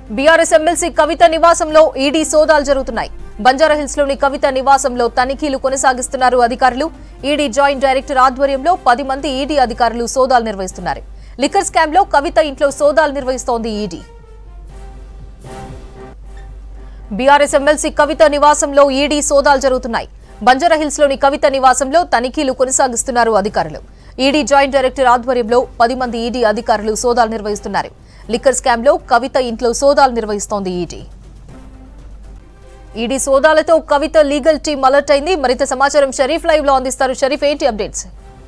BRS MLC కవిత నివాసంలో ED సోదాలు జరుగుతున్నాయి. బంజారాహిల్స్ లోని కవిత నివాసంలో తనిఖీలు కొనసాగిస్తున్నారు అధికారులు. ఈడీ జాయింట్ డైరెక్టర్ ఆధ్వర్యంలో 10 మంది ఈడీ అధికారులు సోదాలు నిర్వహిస్తున్నారు. లిక్కర్ స్కామ్ లో కవిత ఇంట్లో సోదాలు నిర్వహిస్తోంది ఈడీ. బీఆర్ఎస్ ఎమ్మెల్సీ కవిత నివాసంలో ఈడీ సోదాలు జరుగుతున్నాయి. బంజారాహిల్స్ లోని కవిత నివాసంలో తనిఖీలు కొనసాగిస్తున్నారు అధికారులు. ఈడీ జాయింట్ డైరెక్టర్ ఆధ్వర్యంలో 10 మంది ఈడీ అధికారులు సోదాలు నిర్వహిస్తున్నారు. లిక్కర్ స్కామ్ లో కవిత ఇంట్లో సోదాలు నిర్వహిస్తోంది ఈడీ. ఈడీ సోదాలతో కవిత లీగల్ టీం అలర్ట్ అయింది. మరింత సమాచారం షరీఫ్ లైవ్ లో అందిస్తారు. షరీఫ్, ఏంటి అప్డేట్స్?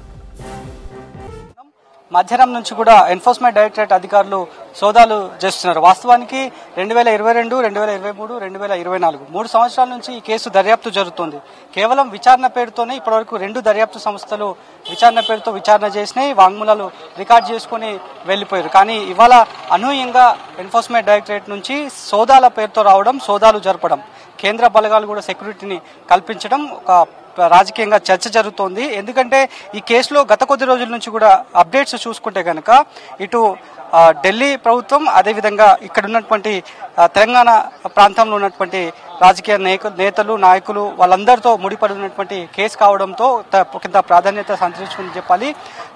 మధ్యాహ్నం నుంచి కూడా ఎన్ఫోర్స్మెంట్ డైరెక్టరేట్ అధికారులు సోదాలు చేస్తున్నారు. వాస్తవానికి 2022, 2023, 2024 3 సంవత్సరాల నుంచి ఈ కేసు దర్యాప్తు జరుగుతుంది. కేవలం విచారణ పేరుతోనే ఇప్పటివరకు 2 దర్యాప్తు సంస్థలు విచారణ పేరుతో విచారణ చేసినాయి, వాంగ్మూలాలు రికార్డ్ చేసుకుని వెళ్లిపోయారు. కానీ ఇవాళ అనూహ్యంగా ఎన్ఫోర్స్మెంట్ డైరెక్టరేట్ నుంచి సోదాల పేరుతో రావడం, సోదాలు జరపడం, కేంద్ర బలగాలు కూడా సెక్యూరిటీని కల్పించడం ఒక రాజకీయంగా చర్చ జరుగుతోంది. ఎందుకంటే ఈ కేసులో గత కొద్ది రోజుల నుంచి కూడా అప్డేట్స్ చూసుకుంటే కనుక ఇటు ఢిల్లీ ప్రభుత్వం, అదేవిధంగా ఇక్కడ ఉన్నటువంటి తెలంగాణ ప్రాంతంలో ఉన్నటువంటి రాజకీయ నేతలు, నాయకులు వాళ్ళందరితో ముడిపడి ఉన్నటువంటి కేసు కావడంతో కొంత ప్రాధాన్యత సంతరించుకుని చెప్పాలి.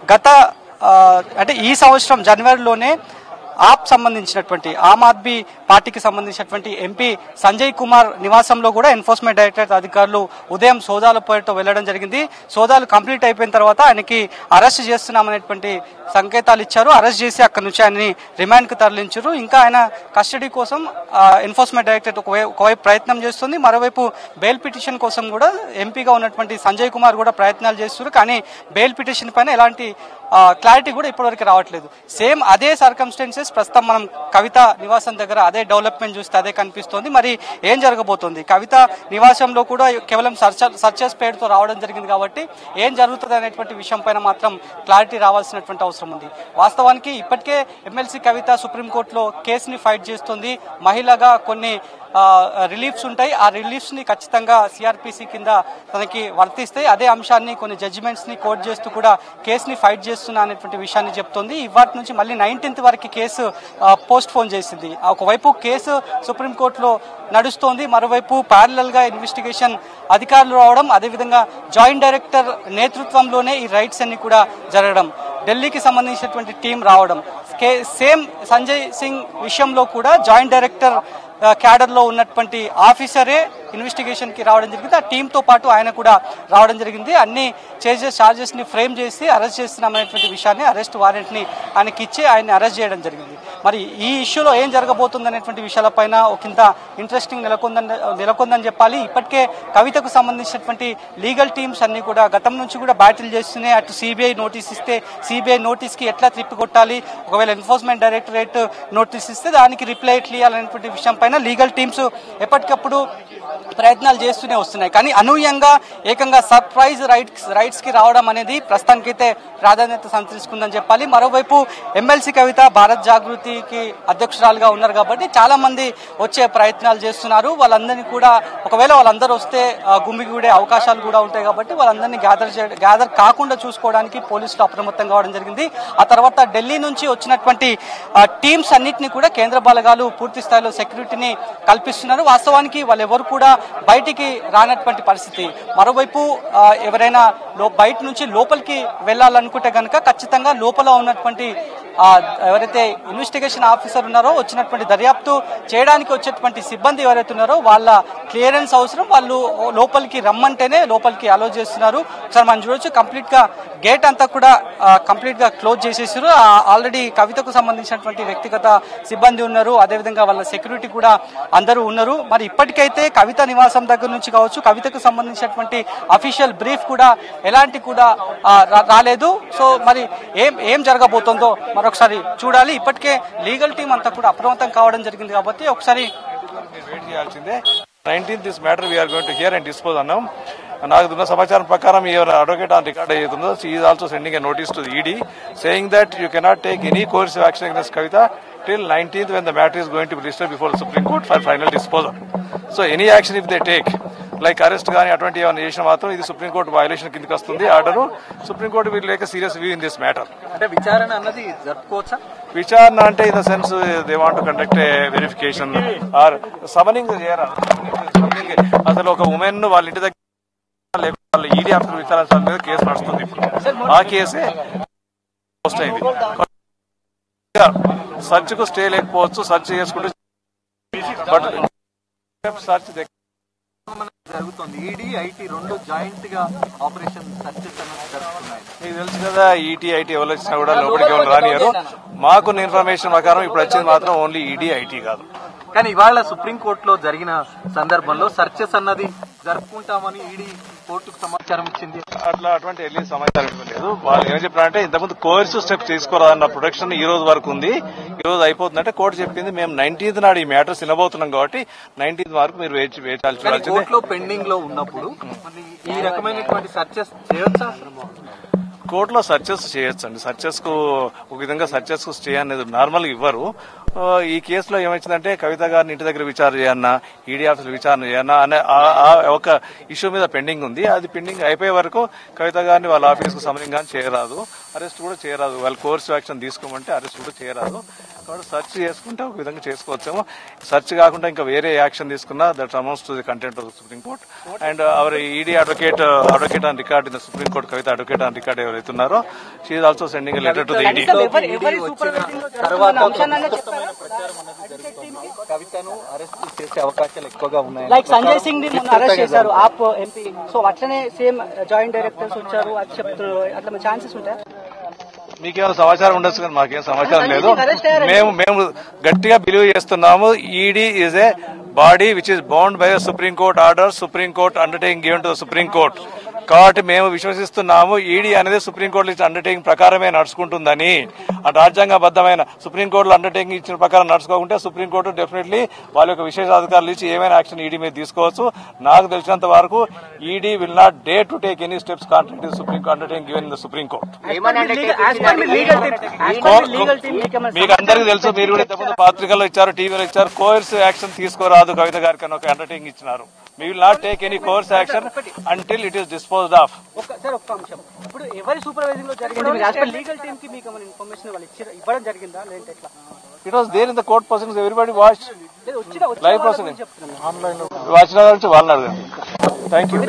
అంటే ఈ సంవత్సరం జనవరిలోనే సంబంధించినటువంటి ఆమ్ ఆద్మీ పార్టీకి సంబంధించినటువంటి ఎంపీ సంజయ్ కుమార్ నివాసంలో కూడా ఎన్ఫోర్స్మెంట్ డైరెక్టరేట్ అధికారులు ఉదయం సోదాల పేరుతో వెళ్లడం జరిగింది. సోదాలు కంప్లీట్ అయిపోయిన తర్వాత ఆయనకి అరెస్ట్ చేస్తున్నామనేటువంటి సంకేతాలు ఇచ్చారు. అరెస్ట్ చేసి అక్కడి నుంచి ఆయన్ని రిమాండ్ కు తరలించారు. ఇంకా ఆయన కస్టడీ కోసం ఎన్ఫోర్స్మెంట్ డైరెక్టరేట్ ఒకవైపు ప్రయత్నం చేస్తుంది, మరోవైపు బెయిల్ పిటిషన్ కోసం కూడా ఎంపీగా ఉన్నటువంటి సంజయ్ కుమార్ కూడా ప్రయత్నాలు చేస్తున్నారు. కానీ బెయిల్ పిటిషన్ పైన ఎలాంటి క్లారిటీ కూడా ఇప్పటివరకు రావట్లేదు. సేమ్ అదే సర్కమ్స్టెన్సెస్ ప్రస్తుతం మనం కవిత నివాసం దగ్గర అదే డెవలప్మెంట్ చూస్తే అదే కనిపిస్తోంది. మరి ఏం జరగబోతోంది? కవిత నివాసంలో కూడా కేవలం సర్చెస్ పేరుతో రావడం జరిగింది కాబట్టి ఏం జరుగుతుంది అనేటువంటి విషయం పైన మాత్రం క్లారిటీ రావాల్సినటువంటి అవసరం ఉంది. వాస్తవానికి ఇప్పటికే ఎమ్మెల్సీ కవిత సుప్రీంకోర్టులో కేసుని ఫైట్ చేస్తుంది. మహిళగా కొన్ని రిలీఫ్స్ ఉంటాయి, ఆ రిలీఫ్స్ ని ఖచ్చితంగా సిఆర్పిసి కింద తనకి వర్తిస్తాయి. అదే అంశాన్ని కొన్ని జడ్జిమెంట్స్ ని కోట్ చేస్తూ కూడా కేసుని ఫైట్ చేస్తున్నా అనేటువంటి విషయాన్ని చెప్తోంది. ఇవాటి నుంచి మళ్ళీ 19th వరకు కేసు పోస్ట్ పోన్ చేసింది. ఒకవైపు కేసు సుప్రీంకోర్టులో నడుస్తోంది, మరోవైపు ప్యారలల్ గా ఇన్వెస్టిగేషన్ అధికారులు రావడం, అదేవిధంగా జాయింట్ డైరెక్టర్ నేతృత్వంలోనే ఈ రైట్స్ అన్ని కూడా జరగడం, ఢిల్లీకి సంబంధించినటువంటి టీం రావడం, సేమ్ సంజయ్ సింగ్ విషయంలో కూడా జాయింట్ డైరెక్టర్ క్యాడర్ లో ఉన్నటువంటి ఆఫీసరే ఇన్వెస్టిగేషన్ కి రావడం జరిగింది. ఆ టీమ్ తో పాటు ఆయన కూడా రావడం జరిగింది. అన్ని చార్జెస్ ని ఫ్రేమ్ చేసి అరెస్ట్ చేస్తున్నామనేటువంటి విషయాన్ని, అరెస్ట్ వారెంట్ ని ఆయనకి ఇచ్చి ఆయన్ని అరెస్ట్ చేయడం జరిగింది. మరి ఈ ఇష్యూలో ఏం జరగబోతుంది అనేటువంటి విషయాలపైన ఒకంత ఇంట్రెస్టింగ్ నెలకొందని చెప్పాలి. ఇప్పటికే కవితకు సంబంధించినటువంటి లీగల్ టీమ్స్ అన్ని కూడా గతం నుంచి కూడా బ్యాటిల్ చేస్తున్నాయి. అటు సిబిఐ నోటీస్ ఇస్తే సిబిఐ నోటీస్ కి ఎట్లా తిప్పి కొట్టాలి, ఒకవేళ ఎన్ఫోర్స్మెంట్ డైరెక్టరేట్ నోటీస్ ఇస్తే దానికి రిప్లై ఎట్లా ఇవ్వాలనేటువంటి విషయం పైన లీగల్ టీమ్స్ ఎప్పటికప్పుడు ప్రయత్నాలు చేస్తూనే వస్తున్నాయి. కానీ అనూహ్యంగా ఏకంగా సర్ప్రైజ్ రైట్స్ కి రావడం అనేది ప్రస్తుతానికైతే ప్రాధాన్యత సంతరించుకుందని చెప్పాలి. మరోవైపు ఎమ్మెల్సీ కవిత భారత్ జాగృతికి అధ్యక్షురాలుగా ఉన్నారు కాబట్టి చాలా మంది వచ్చే ప్రయత్నాలు చేస్తున్నారు. వాళ్ళందరినీ కూడా ఒకవేళ వాళ్ళందరూ వస్తే గుమిగూడే అవకాశాలు కూడా ఉంటాయి కాబట్టి వాళ్ళందరినీ గ్యాదర్ కాకుండా చూసుకోవడానికి పోలీసులు అప్రమత్తం కావడం జరిగింది. ఆ తర్వాత ఢిల్లీ నుంచి వచ్చినటువంటి టీమ్స్ అన్నింటినీ కూడా కేంద్ర బలగాలు పూర్తి స్థాయిలో సెక్యూరిటీని కల్పిస్తున్నారు. వాస్తవానికి వాళ్ళెవరు కూడా బయటికి రానటువంటి పరిస్థితి. మరోవైపు ఎవరైనా బయట నుంచి లోపలికి వెళ్లాలనుకుంటే కనుక ఖచ్చితంగా లోపల ఉన్నటువంటి ఎవరైతే ఇన్వెస్టిగేషన్ ఆఫీసర్ ఉన్నారో, వచ్చినటువంటి దర్యాప్తు చేయడానికి వచ్చేటువంటి సిబ్బంది ఎవరైతే ఉన్నారో వాళ్ళ క్లియరెన్స్ అవసరం. వాళ్ళు లోపలికి రమ్మంటేనే లోపలికి అలో చేస్తున్నారు. ఒకసారి మనం చూడొచ్చు, కంప్లీట్ గా గేట్ అంతా కూడా కంప్లీట్ గా క్లోజ్ చేసేసారు. ఆల్రెడీ కవితకు సంబంధించినటువంటి వ్యక్తిగత సిబ్బంది ఉన్నారు, అదేవిధంగా వాళ్ళ సెక్యూరిటీ కూడా అందరూ ఉన్నారు. మరి ఇప్పటికైతే కవిత నివాసం దగ్గర నుంచి కావచ్చు, కవితకు సంబంధించినటువంటి అఫీషియల్ బ్రీఫ్ కూడా ఎలాంటి కూడా రాలేదు. సో మరి ఏం జరగబోతుందో మరొకసారి చూడాలి. ఇప్పటికే లీగల్ టీం అంతా కూడా అప్రమత్తం కావడం జరిగింది కాబట్టి ఒకసారి వెయిట్ చేయాల్సిందే. 19th this matter we are going to hear and dispose అన్నాం. నాకు ఉన్న సమాచారం ప్రకారం ఎవరు అడ్వకేట్ ఆన్ రికార్డ్ అవుతుందో she is also sending a notice to ED saying that you cannot take any coercive action against Kavitha till 19th when the matter is going to be listed before the Supreme Court for final disposal. So any action if they take, like arrest కానీ అటువంటి ఏమైనా చేసినా మాత్రం ఇది supreme court violation కిందకి వస్తుంది order. Supreme Court will take serious view in this matter. అంటే విచారణ అన్నది జరుపుకోవచ్చా? విచారణ అంటే in the sense they want to conduct a verification or summoning చేయరా. అసలు ఒక ఉమెన్ వాళ్ళ ఇంటి దగ్గర లేకపోతే ఈడీ ఆఫీసర్ విచారించాల మీద కేసు నడుస్తుంది. ఇప్పుడు ఆ కేసే పోస్ట్ అయింది. సర్చ్ కు స్టే లేకపోవచ్చు, సర్చ్ చేసుకుంటే బట్ సర్చ్ జరుగుతుంది. ఈడీ ఐటీ రెండు జాయింట్ గా ఆపరేషన్ సర్చెస్ జరుగుతున్నాయి. మీకు తెలుసు కదా, ఈటీ ఐటీ ఎవరు వచ్చినా కూడా లోపలికి ఎవరు రానియరు. మాకున్న ఇన్ఫర్మేషన్ ప్రకారం ఇప్పుడు వచ్చేది మాత్రం ఓన్లీ ఈడీ ఐటీ కాదు. కానీ ఇవాళ సుప్రీంకోర్టులో జరిగిన సందర్భంలో సర్చెస్ అన్నది జరుపుకుంటామని ఈడీ కోర్టుకు సమాచారం ఇచ్చింది. అటువంటి వెళ్ళి సమాచారం ఇవ్వలేదు. వాళ్ళు ఏం చెప్పారంటే ఇంతకుముందు కోర్సు స్టెప్ తీసుకోరాదన్న ప్రొటెక్షన్ ఈ రోజు వరకు ఉంది, ఈ రోజు అయిపోతుందంటే కోర్టు చెప్పింది మేము 19th నాడు ఈ మ్యాటర్స్ వినబోతున్నాం కాబట్టి 19th వరకు మీరు వేచాల్సింది. కోర్టులో పెండింగ్ లో ఉన్నప్పుడు ఈ రకమైనటువంటి సర్చెస్ చేయొచ్చా? కోర్టులో సర్చెస్ చేయొచ్చండి. సర్చెస్ కు ఒక విధంగా సర్చెస్ కు స్టే అనేది నార్మల్ ఇవ్వరు. ఈ కేసులో ఏమైందంటే కవిత గారిని ఇంటి దగ్గర విచారణ చేయన్నా, ఈడీ ఆఫీసులు విచారణ చేయన్నా అనే ఒక ఇష్యూ మీద పెండింగ్ ఉంది. అది పెండింగ్ అయిపోయే వరకు కవిత గారిని వాళ్ళ ఆఫీస్ కు సమన్వయం కానీ చేయరాదు, అరెస్ట్ కూడా చేయరాదు. వాళ్ళు కోర్సు యాక్షన్ తీసుకోమంటే అరెస్ట్ కూడా చేయరాదు. కాబట్టి సెర్చ్ చేసుకుంటే ఒక విధంగా చేసుకోవచ్చేమో. సెర్చ్ కాకుండా ఇంకా వేరే యాక్షన్ తీసుకున్నా that amounts to the content of the Supreme Court. And our ED advocate on record in the Supreme Court, Kavitha advocate on record ఎవరైతే ఉన్నారో, she is also sending a letter to the ED. కవితను arrest చేసే అవకాశాలు ఎక్కువగా ఉన్నాయి. Like Sanjay Singh ని మొన్న arrest చేశారు ఆప్ ఎంపీ, సో అట్లనే సేమ్ జాయింట్ డైరెక్టర్స్ వచ్చారు అది చెప్తున్నారు, అట్లా ఛాన్సెస్ ఉంటాయి. మీకేమైనా సమాచారం ఉండొచ్చు కానీ మాకేం సమాచారం లేదు. మేము గట్టిగా బిలీవ్ చేస్తున్నాము ED is a body which is bound by Supreme Court order, Supreme Court undertaking given to the Supreme Court. కాబట్టి మేము విశ్వసిస్తున్నాము ఈడీ అనేది సుప్రీంకోర్టులో ఇచ్చిన అండర్టేకింగ్ ప్రకారమే నడుచుకుంటుందని. రాజ్యాంగబద్దమైన సుప్రీంకోర్టులో అండర్టేకింగ్ ఇచ్చిన ప్రకారం నడుచుకోకుంటే సుప్రీంకోర్టు డెఫినెట్లీ వాళ్ళ యొక్క విశేషాధికారులు ఇచ్చి ఏమైనా యాక్షన్ ఈడీ మీద తీసుకోవచ్చు. నాకు తెలిసినంత వరకు ED will not dare to take any steps contract Supreme undertaking given in the Supreme Court. మీకు అందరికీ తెలుసు, మీరు కూడా ఇంతకుముందు పత్రికల్లో ఇచ్చారు, టీవీలో ఇచ్చారు, కోర్స్ యాక్షన్ తీసుకోరాదు కవిత గారికి అని ఒక అండర్టేకింగ్ ఇచ్చినారు. We will not take any course action until it is disposed of. Sir ఒక్క అంశం, ఇప్పుడు ఎవరి సూపర్వైజింగ్ లో జరిగింది? యాజ్ పర్ లీగల్ టీమ్ కి మీకు ఇన్ఫర్మేషన్ వాళ్ళు ఇవ్వడం జరిగిందా లేదంటే ఎట్లా? It was there in the court proceedings. Everybody watched live proceedings. Online watched నుంచి వాళ్ళని అడగండి. Thank you.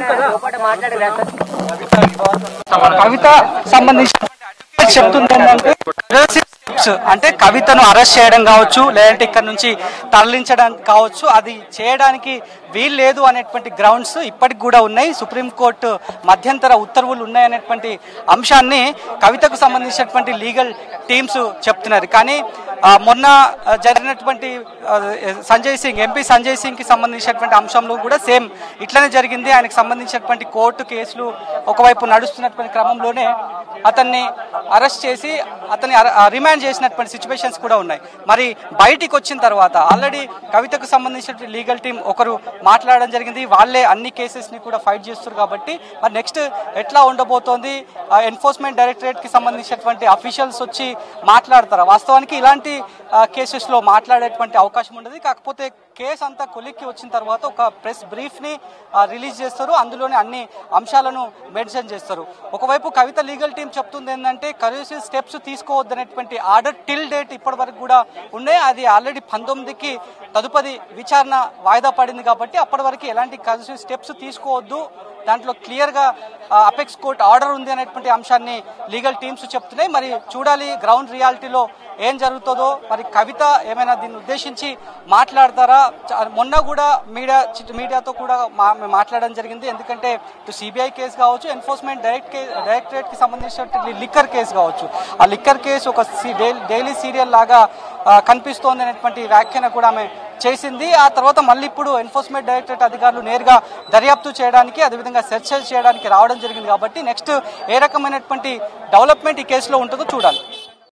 కవిత సంబంధించి చెప్తుంది ఏంటంటే అంటే కవితను అరెస్ట్ చేయడం కావచ్చు, లేదంటే ఇక్కడ నుంచి తరలించడం కావచ్చు, అది చేయడానికి వీలు లేదు అనేటువంటి గ్రౌండ్స్ ఇప్పటికి కూడా ఉన్నాయి. సుప్రీంకోర్టు మధ్యంతర ఉత్తర్వులు ఉన్నాయనేటువంటి అంశాన్ని కవితకు సంబంధించినటువంటి లీగల్ టీమ్స్ చెప్తున్నారు. కానీ మొన్న జరిగినటువంటి ఎంపీ సంజయ్ సింగ్ కి సంబంధించినటువంటి అంశంలో కూడా సేమ్ ఇట్లనే జరిగింది. ఆయనకు సంబంధించినటువంటి కోర్టు కేసులు ఒకవైపు నడుస్తున్నటువంటి క్రమంలోనే అతన్ని అరెస్ట్ చేసి అతన్ని రిమాండ్ చేసినటువంటి సిచ్యువేషన్స్ కూడా ఉన్నాయి. మరి బయటికి వచ్చిన తర్వాత ఆల్రెడీ కవితకు సంబంధించినటువంటి లీగల్ టీం ఒకరు మాట్లాడడం జరిగింది, వాళ్ళే అన్ని కేసెస్ ని కూడా ఫైట్ చేస్తారు. కాబట్టి మరి నెక్స్ట్ ఎట్లా ఉండబోతోంది? ఎన్ఫోర్స్మెంట్ డైరెక్టరేట్ కి సంబంధించినటువంటి అఫీషియల్స్ వచ్చి మాట్లాడతారా? వాస్తవానికి ఇలాంటి కేసెస్ లో మాట్లాడేటువంటి అవకాశం ఉండదు. కాకపోతే కేసు అంతా కొలిక్కి వచ్చిన తర్వాత ఒక ప్రెస్ బ్రీఫ్ ని రిలీజ్ చేస్తారు, అందులోనే అన్ని అంశాలను మెన్షన్ చేస్తారు. ఒకవైపు కవిత లీగల్ టీం చెప్తుంది ఏంటంటే కరెక్టివ్ స్టెప్స్ తీసుకోవద్దనేటువంటి ఆర్డర్ టిల్ డేట్ ఇప్పటి వరకు కూడా ఉన్నాయి. అది ఆల్రెడీ 19కి తదుపరి విచారణ వాయిదా పడింది కాబట్టి అప్పటి వరకు ఎలాంటి కరెక్టివ్ స్టెప్స్ తీసుకోవద్దు, దాంట్లో క్లియర్ గా అపెక్స్ కోర్ట్ ఆర్డర్ ఉంది అనేటువంటి అంశాన్ని లీగల్ టీమ్స్ చెప్తున్నాయి. మరి చూడాలి గ్రౌండ్ రియాలిటీలో ఏం జరుగుతుందో. మరి కవిత ఏమైనా దీన్ని ఉద్దేశించి మాట్లాడతారా? మొన్న కూడా మీడియాతో కూడా మాట్లాడడం జరిగింది. ఎందుకంటే ఇటు సిబిఐ కేసు కావచ్చు, ఎన్ఫోర్స్మెంట్ డైరెక్టరేట్ కి సంబంధించిన లిక్కర్ కేసు కావచ్చు, ఆ లిక్కర్ కేసు ఒక డైలీ సీరియల్ లాగా కనిపిస్తోంది అనేటువంటి వ్యాఖ్యాన కూడా ఆమె చేసింది. ఆ తర్వాత మళ్ళీ ఇప్పుడు ఎన్ఫోర్స్మెంట్ డైరెక్టరేట్ అధికారులు నేరుగా దర్యాప్తు చేయడానికి, అదేవిధంగా సెర్చ్ చేయడానికి రావడం జరిగింది. కాబట్టి నెక్స్ట్ ఏ రకమైనటువంటి డెవలప్మెంట్ ఈ కేసులో ఉంటుందో చూడాలి.